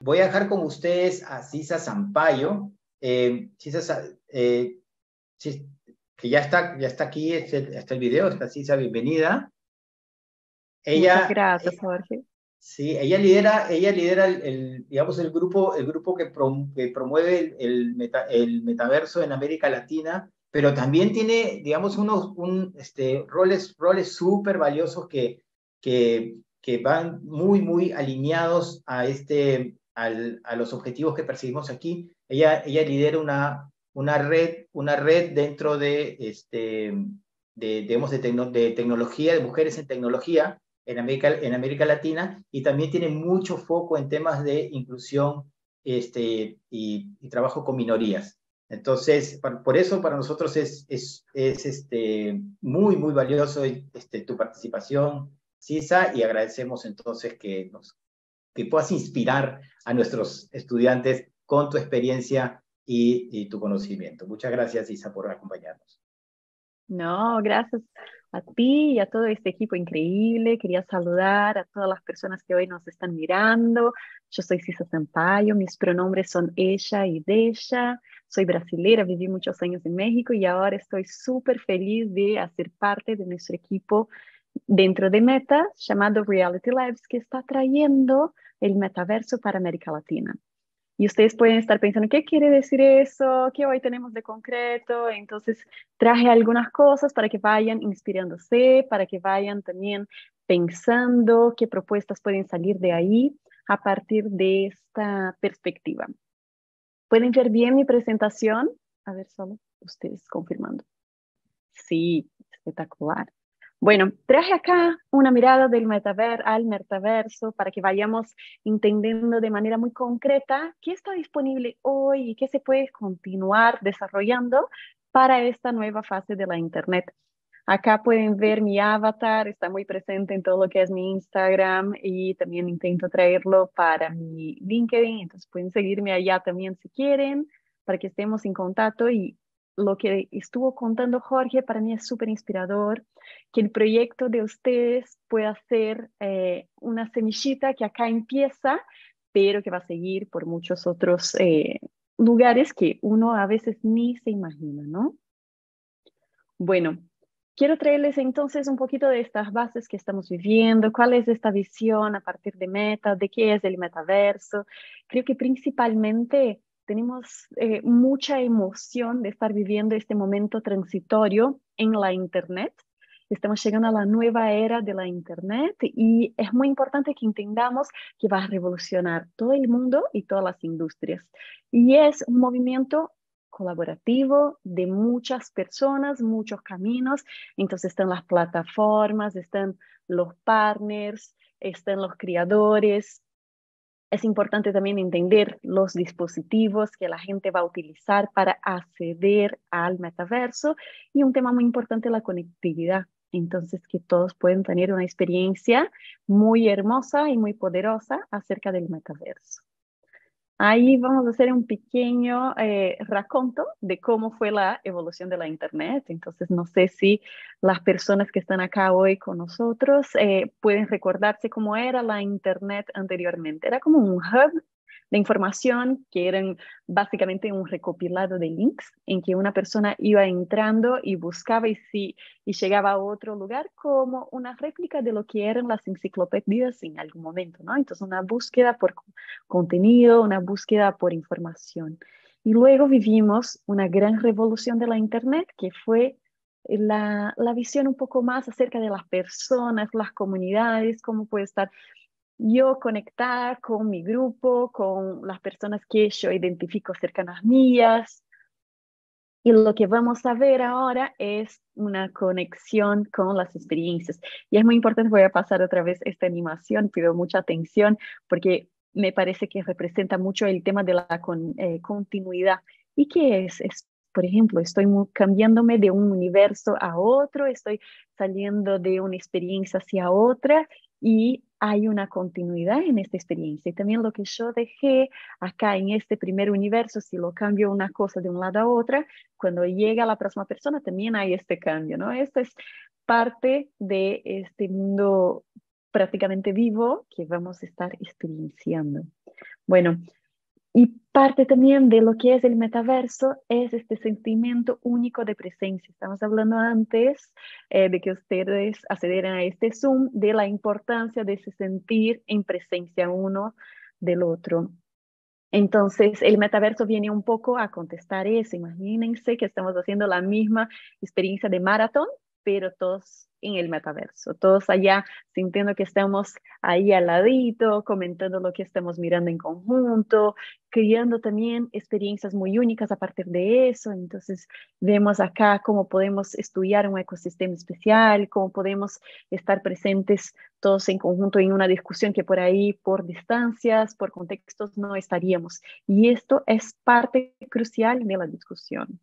Voy a dejar con ustedes a Sisa Sampaio. Sisa, que ya está aquí, está el video, está Sisa, bienvenida. Muchas Ella, gracias, Jorge. sí, ella lidera digamos, el grupo que promueve el metaverso en América Latina, pero también tiene, digamos, roles súper valiosos que van muy, muy alineados a los objetivos que perseguimos aquí. Ella lidera una red dentro digamos, de tecnología, de mujeres en tecnología, en América Latina, y también tiene mucho foco en temas de inclusión y trabajo con minorías. Entonces, por eso para nosotros es muy, muy valioso tu participación, Sisa, y agradecemos entonces que puedas inspirar a nuestros estudiantes con tu experiencia y tu conocimiento. Muchas gracias, Sisa, por acompañarnos. No, gracias a ti y a todo este equipo increíble. Quería saludar a todas las personas que hoy nos están mirando. Yo soy Cisa Sampaio, mis pronombres son ella y della. Soy brasilera, viví muchos años en México y ahora estoy súper feliz de hacer parte de nuestro equipo dentro de Meta, llamado Reality Labs, que está trayendo el metaverso para América Latina. Y ustedes pueden estar pensando, ¿qué quiere decir eso? ¿Qué hoy tenemos de concreto? Entonces, traje algunas cosas para que vayan inspirándose, para que vayan también pensando qué propuestas pueden salir de ahí a partir de esta perspectiva. ¿Pueden ver bien mi presentación? A ver, solo ustedes confirmando. Sí, espectacular. Bueno, traje acá una mirada al metaverso para que vayamos entendiendo de manera muy concreta qué está disponible hoy y qué se puede continuar desarrollando para esta nueva fase de la Internet. Acá pueden ver mi avatar, está muy presente en todo lo que es mi Instagram y también intento traerlo para mi LinkedIn, entonces pueden seguirme allá también si quieren, para que estemos en contacto. Y lo que estuvo contando Jorge para mí es súper inspirador, que el proyecto de ustedes pueda ser una semillita que acá empieza, pero que va a seguir por muchos otros lugares que uno a veces ni se imagina, ¿no? Bueno, quiero traerles entonces un poquito de estas bases que estamos viviendo, cuál es esta visión a partir de Meta, de qué es el metaverso. Creo que principalmente tenemos mucha emoción de estar viviendo este momento transitorio en la Internet. Estamos llegando a la nueva era de la Internet y es muy importante que entendamos que va a revolucionar todo el mundo y todas las industrias. Y es un movimiento colaborativo de muchas personas, muchos caminos. Entonces están las plataformas, están los partners, están los creadores. Es importante también entender los dispositivos que la gente va a utilizar para acceder al metaverso, y un tema muy importante, la conectividad. Entonces, que todos pueden tener una experiencia muy hermosa y muy poderosa acerca del metaverso. Ahí vamos a hacer un pequeño raconto de cómo fue la evolución de la Internet. Entonces, no sé si las personas que están acá hoy con nosotros pueden recordarse cómo era la Internet anteriormente. Era como un hub de información que eran básicamente un recopilado de links en que una persona iba entrando y buscaba y llegaba a otro lugar como una réplica de lo que eran las enciclopedias en algún momento, ¿no? Entonces, una búsqueda por contenido, una búsqueda por información. Y luego vivimos una gran revolución de la Internet, que fue la visión un poco más acerca de las personas, las comunidades, cómo puede estar yo conectada con mi grupo, con las personas que yo identifico cercanas mías. Y lo que vamos a ver ahora es una conexión con las experiencias. Y es muy importante, voy a pasar otra vez esta animación, pido mucha atención porque me parece que representa mucho el tema de la continuidad. ¿Y qué es? Es, por ejemplo, estoy cambiándome de un universo a otro, estoy saliendo de una experiencia hacia otra y hay una continuidad en esta experiencia. Y también lo que yo dejé acá en este primer universo, si lo cambio una cosa de un lado a otra, cuando llega la próxima persona también hay este cambio, ¿no? Esto es parte de este mundo prácticamente vivo que vamos a estar experienciando. Bueno, y parte también de lo que es el metaverso es este sentimiento único de presencia. Estamos hablando antes de que ustedes accedieran a este Zoom, de la importancia de se sentir en presencia uno del otro. Entonces, el metaverso viene un poco a contestar eso. Imagínense que estamos haciendo la misma experiencia de maratón, pero todos en el metaverso, todos allá sintiendo que estamos ahí al ladito, comentando lo que estamos mirando en conjunto, creando también experiencias muy únicas a partir de eso. Entonces, vemos acá cómo podemos estudiar un ecosistema especial, cómo podemos estar presentes todos en conjunto en una discusión que por ahí, por distancias, por contextos, no estaríamos. Y esto es parte crucial de la discusión.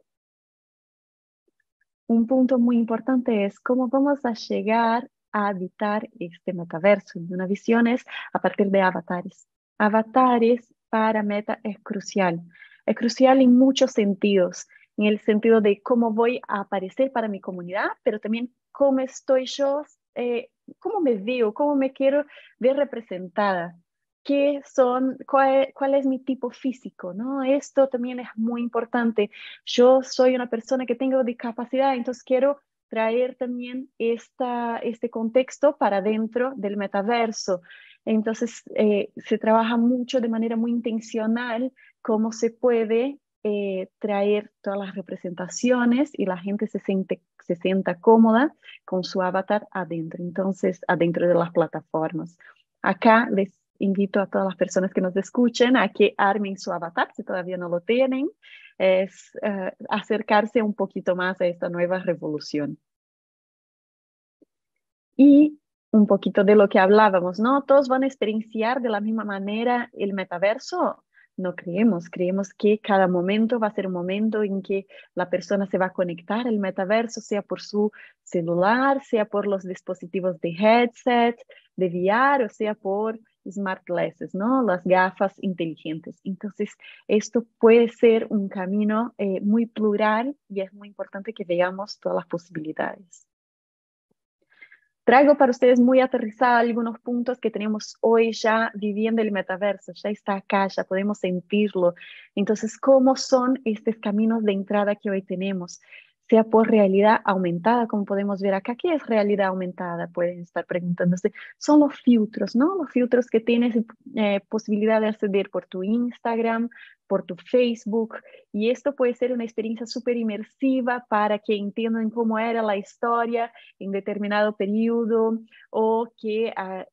Un punto muy importante es cómo vamos a llegar a habitar este metaverso. Una visión es a partir de avatares. Avatares para Meta es crucial. Es crucial en muchos sentidos, en el sentido de cómo voy a aparecer para mi comunidad, pero también cómo estoy yo, cómo me veo, cómo me quiero ver representada. ¿Cuál es mi tipo físico, ¿no? Esto también es muy importante. Yo soy una persona que tengo discapacidad, entonces quiero traer también este contexto para dentro del metaverso. Entonces, se trabaja mucho de manera muy intencional cómo se puede traer todas las representaciones y la gente se sienta cómoda con su avatar adentro, entonces, adentro de las plataformas. Acá les invito a todas las personas que nos escuchen a que armen su avatar si todavía no lo tienen, es acercarse un poquito más a esta nueva revolución. Y un poquito de lo que hablábamos, ¿no? Todos van a experienciar de la misma manera el metaverso. No creemos que cada momento va a ser un momento en que la persona se va a conectar al metaverso, sea por su celular, sea por los dispositivos de headset, de VR, o sea por smart glasses, ¿no? Las gafas inteligentes. Entonces, esto puede ser un camino muy plural y es muy importante que veamos todas las posibilidades. Traigo para ustedes muy aterrizada algunos puntos que tenemos hoy ya viviendo el metaverso, ya está acá, ya podemos sentirlo. Entonces, ¿cómo son estos caminos de entrada que hoy tenemos? Sea por realidad aumentada, como podemos ver acá. ¿Qué es realidad aumentada? Pueden estar preguntándose. Son los filtros, ¿no? Los filtros que tienes posibilidad de acceder por tu Instagram, por tu Facebook, y esto puede ser una experiencia súper inmersiva para que entiendan cómo era la historia en determinado periodo o que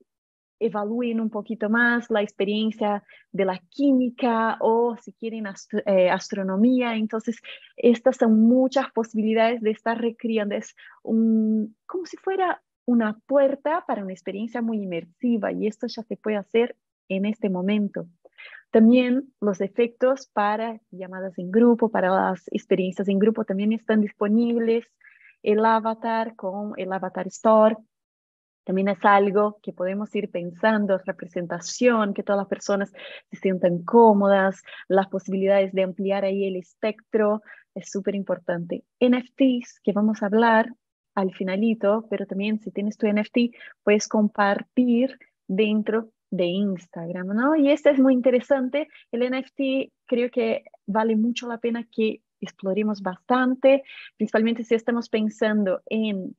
evalúen un poquito más la experiencia de la química o si quieren astronomía. Entonces, estas son muchas posibilidades de estar recreando. Es como si fuera una puerta para una experiencia muy inmersiva y esto ya se puede hacer en este momento. También los efectos para llamadas en grupo, para las experiencias en grupo también están disponibles. El avatar con el Avatar Store también es algo que podemos ir pensando, representación, que todas las personas se sientan cómodas, las posibilidades de ampliar ahí el espectro, es súper importante. NFTs, que vamos a hablar al finalito, pero también si tienes tu NFT, puedes compartir dentro de Instagram, ¿no? Y este es muy interesante. El NFT creo que vale mucho la pena que exploremos bastante, principalmente si estamos pensando en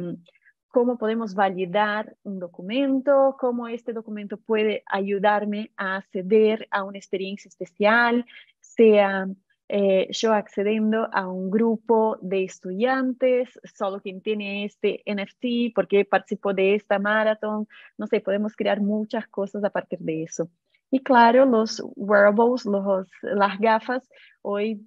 cómo podemos validar un documento, cómo este documento puede ayudarme a acceder a una experiencia especial, sea yo accediendo a un grupo de estudiantes, solo quien tiene este NFT, porque participó de esta maratón, no sé, podemos crear muchas cosas a partir de eso. Y claro, los wearables, las gafas, hoy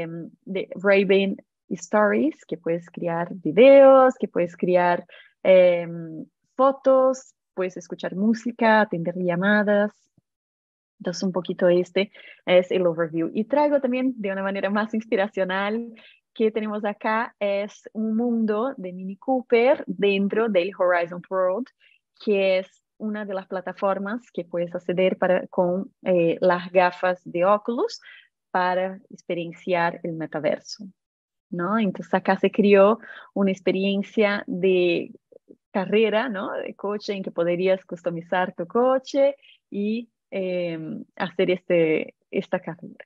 de Ray-Ban Stories, que puedes crear videos, que puedes crear eh, fotos, puedes escuchar música, atender llamadas. Entonces, un poquito este es el overview. Y traigo también de una manera más inspiracional que tenemos acá, es un mundo de Mini Cooper dentro del Horizon World, que es una de las plataformas que puedes acceder con las gafas de Oculus para experienciar el metaverso, ¿no? Entonces acá se creó una experiencia de carrera, ¿no? De coche en que podrías customizar tu coche y hacer esta carrera.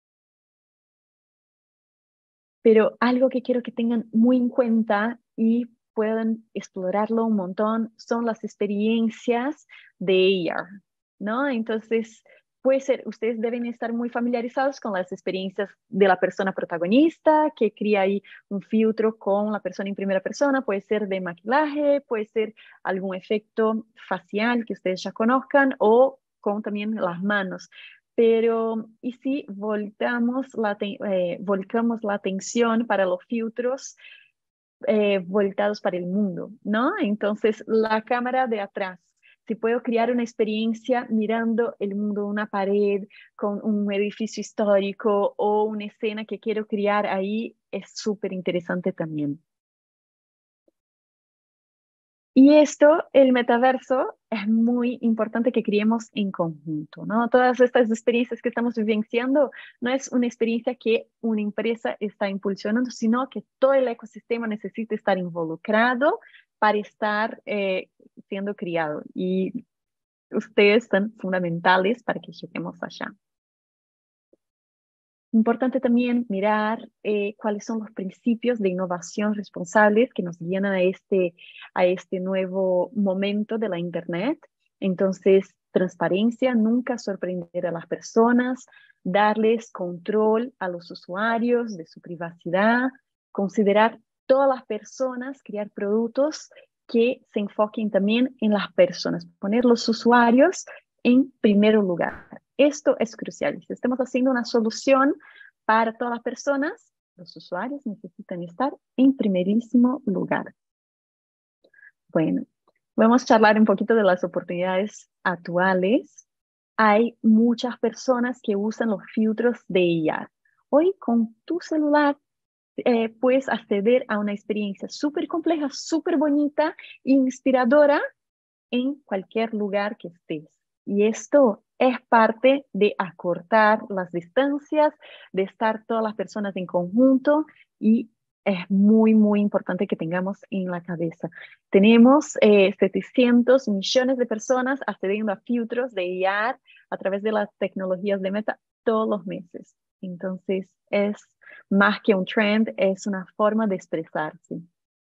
Pero algo que quiero que tengan muy en cuenta y puedan explorarlo un montón son las experiencias de AR, ¿no? Entonces, puede ser, ustedes deben estar muy familiarizados con las experiencias de la persona protagonista, que crea ahí un filtro con la persona en primera persona, puede ser de maquillaje, puede ser algún efecto facial que ustedes ya conozcan o con también las manos. Pero, ¿y si volcamos la atención para los filtros voltados para el mundo, ¿no? Entonces, la cámara de atrás. Si puedo crear una experiencia mirando el mundo, una pared con un edificio histórico o una escena que quiero crear ahí, es súper interesante también. Y esto, el metaverso, es muy importante que creemos en conjunto, ¿no? Todas estas experiencias que estamos vivenciando no es una experiencia que una empresa está impulsionando, sino que todo el ecosistema necesita estar involucrado para estar siendo criado. Y ustedes son fundamentales para que lleguemos allá. Importante también mirar cuáles son los principios de innovación responsables que nos guían a este nuevo momento de la Internet. Entonces, transparencia, nunca sorprender a las personas, darles control a los usuarios de su privacidad, considerar todas las personas, crear productos que se enfoquen también en las personas, poner los usuarios en primer lugar. Esto es crucial. Si estamos haciendo una solución para todas las personas, los usuarios necesitan estar en primerísimo lugar. Bueno, vamos a charlar un poquito de las oportunidades actuales. Hay muchas personas que usan los filtros de IA. Hoy con tu celular puedes acceder a una experiencia súper compleja, súper bonita e inspiradora en cualquier lugar que estés. Y esto es parte de acortar las distancias, de estar todas las personas en conjunto y es muy, muy importante que tengamos en la cabeza. Tenemos 700 millones de personas accediendo a filtros de IA a través de las tecnologías de Meta todos los meses. Entonces, es más que un trend, es una forma de expresarse.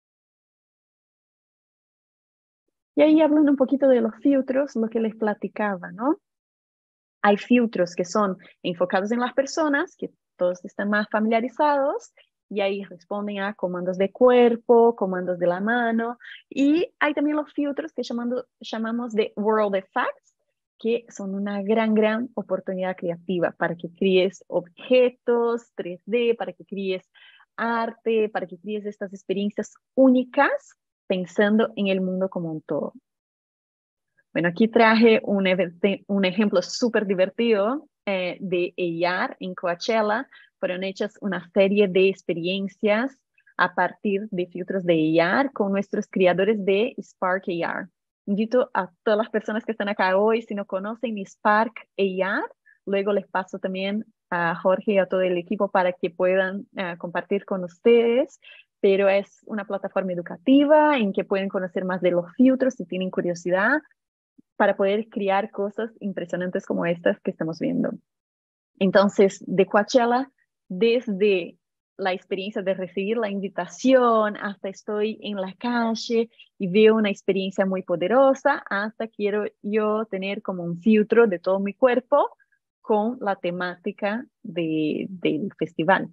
Y ahí hablando un poquito de los filtros, lo que les platicaba, ¿no? Hay filtros que son enfocados en las personas, que todos están más familiarizados, y ahí responden a comandos de cuerpo, comandos de la mano, y hay también los filtros que llamamos de World Effects, que son una gran oportunidad creativa para que crees objetos 3D, para que crees arte, para que crees estas experiencias únicas pensando en el mundo como un todo. Bueno, aquí traje un ejemplo súper divertido de AR en Coachella. Fueron hechas una serie de experiencias a partir de filtros de AR con nuestros creadores de Spark AR. Invito a todas las personas que están acá hoy, si no conocen Spark AR, luego les paso también a Jorge y a todo el equipo para que puedan compartir con ustedes, pero es una plataforma educativa en que pueden conocer más de los filtros si tienen curiosidad para poder crear cosas impresionantes como estas que estamos viendo. Entonces, de Coachella, desde la experiencia de recibir la invitación, hasta estoy en la calle y veo una experiencia muy poderosa, hasta quiero yo tener como un filtro de todo mi cuerpo con la temática del festival.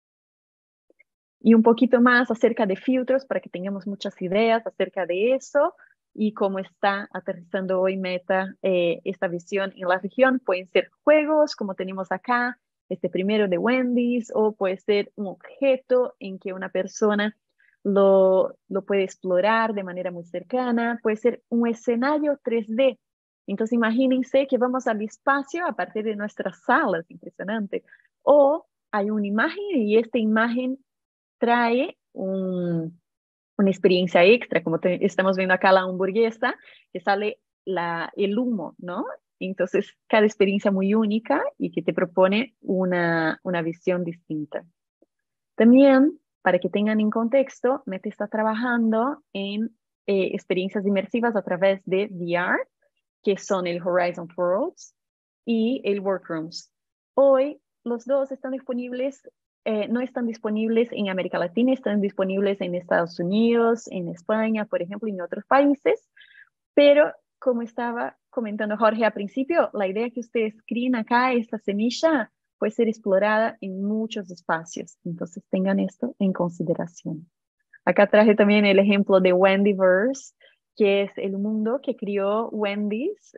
Y un poquito más acerca de filtros para que tengamos muchas ideas acerca de eso y cómo está aterrizando hoy Meta esta visión en la región. Pueden ser juegos, como tenemos acá, este primero de Wendy's, o puede ser un objeto en que una persona lo puede explorar de manera muy cercana. Puede ser un escenario 3D. Entonces imagínense que vamos al espacio a partir de nuestras salas, impresionante. O hay una imagen y esta imagen trae una experiencia extra, como estamos viendo acá la hamburguesa, que sale el humo, ¿no? Entonces, cada experiencia muy única y que te propone una visión distinta. También, para que tengan en contexto, Meta está trabajando en experiencias inmersivas a través de VR, que son el Horizon Worlds y el Workrooms. Hoy los dos están disponibles, no están disponibles en América Latina, están disponibles en Estados Unidos, en España, por ejemplo, y en otros países, pero como estaba comentando Jorge al principio, la idea que ustedes críen acá, esta semilla, puede ser explorada en muchos espacios, entonces tengan esto en consideración. Acá traje también el ejemplo de Wendyverse, que es el mundo que crió Wendy's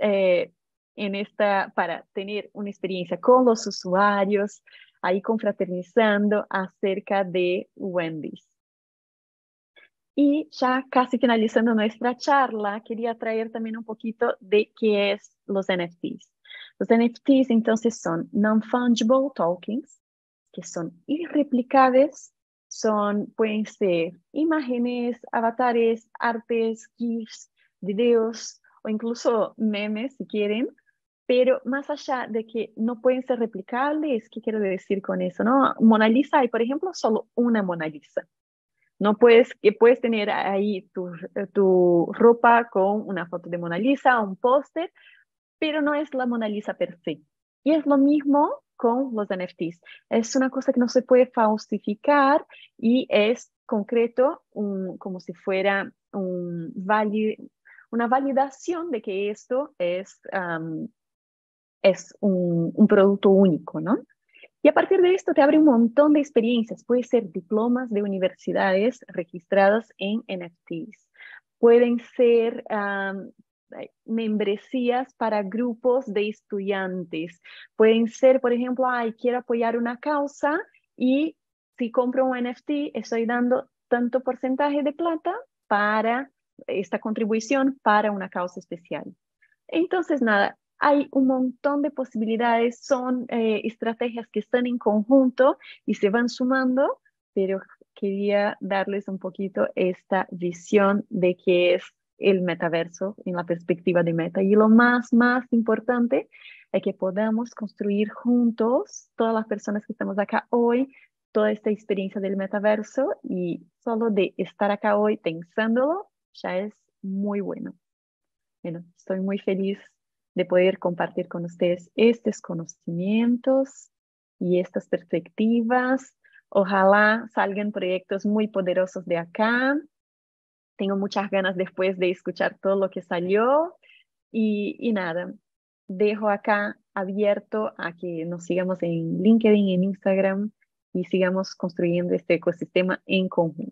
para tener una experiencia con los usuarios, ahí confraternizando acerca de Wendy's. Y ya casi finalizando nuestra charla, quería traer también un poquito de qué es los NFTs. Los NFTs entonces son Non-Fungible Tokens, que son irreplicables, pueden ser imágenes, avatares, artes, GIFs, videos o incluso memes si quieren, pero más allá de que no pueden ser replicables, ¿qué quiero decir con eso? ¿No? Mona Lisa hay, por ejemplo, solo una Mona Lisa. No puedes tener ahí tu ropa con una foto de Mona Lisa, un póster, pero no es la Mona Lisa per se. Y es lo mismo con los NFTs. Es una cosa que no se puede falsificar y es concreto, como si fuera una validación de que esto es un producto único, ¿no? Y a partir de esto te abre un montón de experiencias. Puede ser diplomas de universidades registradas en NFTs. Pueden ser membresías para grupos de estudiantes. Pueden ser, por ejemplo, quiero apoyar una causa y si compro un NFT estoy dando tanto porcentaje de plata para esta contribución para una causa especial. Entonces, nada, hay un montón de posibilidades, son estrategias que están en conjunto y se van sumando, pero quería darles un poquito esta visión de qué es el metaverso en la perspectiva de Meta. Y lo más importante es que podamos construir juntos, todas las personas que estamos acá hoy, toda esta experiencia del metaverso, y solo de estar acá hoy pensándolo ya es muy bueno. Bueno, estoy muy feliz de poder compartir con ustedes estos conocimientos y estas perspectivas. Ojalá salgan proyectos muy poderosos de acá. Tengo muchas ganas después de escuchar todo lo que salió y nada, dejo acá abierto a que nos sigamos en LinkedIn, en Instagram y sigamos construyendo este ecosistema en conjunto.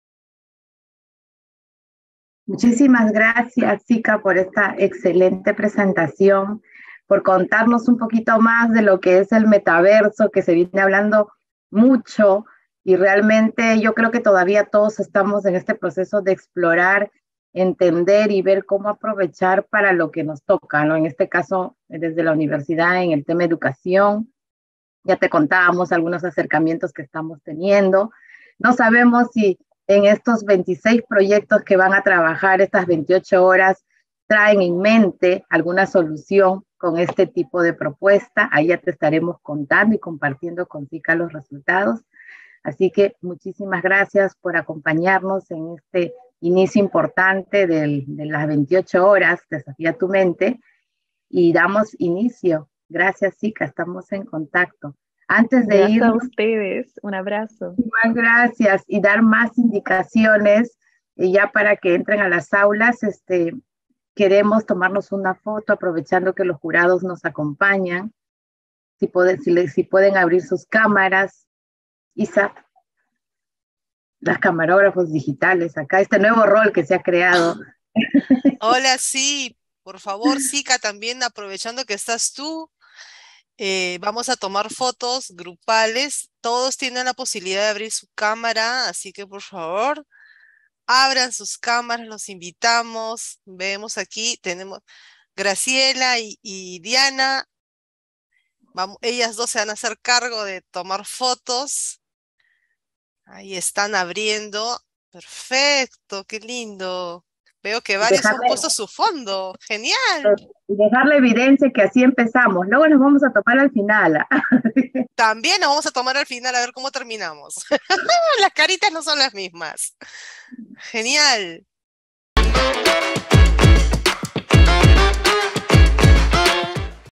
Muchísimas gracias, Zika, por esta excelente presentación, por contarnos un poquito más de lo que es el metaverso, que se viene hablando mucho, y realmente yo creo que todavía todos estamos en este proceso de explorar, entender y ver cómo aprovechar para lo que nos toca, ¿no? En este caso, desde la universidad, en el tema de educación, ya te contábamos algunos acercamientos que estamos teniendo. No sabemos si en estos 26 proyectos que van a trabajar estas 28 horas traen en mente alguna solución con este tipo de propuesta. Ahí ya te estaremos contando y compartiendo con Zika los resultados. Así que muchísimas gracias por acompañarnos en este inicio importante de las 28 horas, Desafía tu mente, y damos inicio. Gracias, Zika, estamos en contacto. Antes de Gracias ir, a ustedes, un abrazo. muchas gracias, y dar más indicaciones ya para que entren a las aulas. Queremos tomarnos una foto aprovechando que los jurados nos acompañan. Si pueden abrir sus cámaras. Isa, las camarógrafos digitales, acá este nuevo rol que se ha creado. Hola, sí, por favor, Zika, también aprovechando que estás tú, vamos a tomar fotos grupales. Todos tienen la posibilidad de abrir su cámara, así que por favor, abran sus cámaras, los invitamos. Vemos aquí, tenemos Graciela y Diana. Ellas dos se van a hacer cargo de tomar fotos. Ahí están abriendo. Perfecto, qué lindo. Veo que varios han puesto su fondo. Genial. Dejar la evidencia que así empezamos. Luego nos vamos a topar al final. También nos vamos a tomar al final a ver cómo terminamos. Las caritas no son las mismas. Genial.